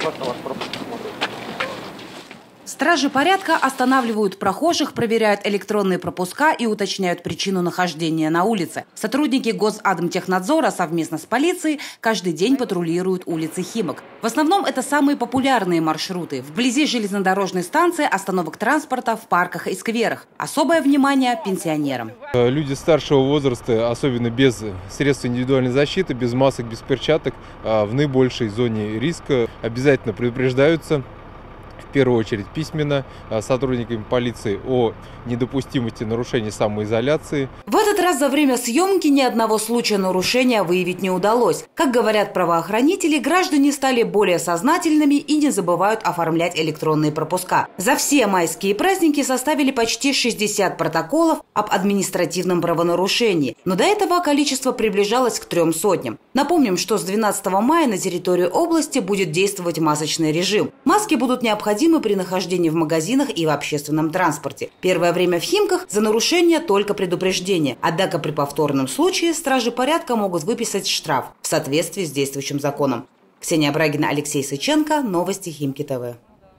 просто ваш пропуск смотрят. Стражи порядка останавливают прохожих, проверяют электронные пропуска и уточняют причину нахождения на улице. Сотрудники Госадмтехнадзора совместно с полицией каждый день патрулируют улицы Химок. В основном это самые популярные маршруты. Вблизи железнодорожной станции, остановок транспорта, в парках и скверах. Особое внимание пенсионерам. Люди старшего возраста, особенно без средств индивидуальной защиты, без масок, без перчаток, в наибольшей зоне риска обязательно предупреждаются. В первую очередь письменно сотрудниками полиции о недопустимости нарушения самоизоляции. В этот раз за время съемки ни одного случая нарушения выявить не удалось. Как говорят правоохранители, граждане стали более сознательными и не забывают оформлять электронные пропуска. За все майские праздники составили почти 60 протоколов об административном правонарушении. Но до этого количество приближалось к 300. Напомним, что с 12 мая на территории области будет действовать масочный режим. Маски будут необходимы при нахождении в магазинах и в общественном транспорте. Первое время в Химках за нарушение только предупреждение. Однако при повторном случае стражи порядка могут выписать штраф в соответствии с действующим законом. Ксения Брагина, Алексей Сыченко. Новости Химки ТВ.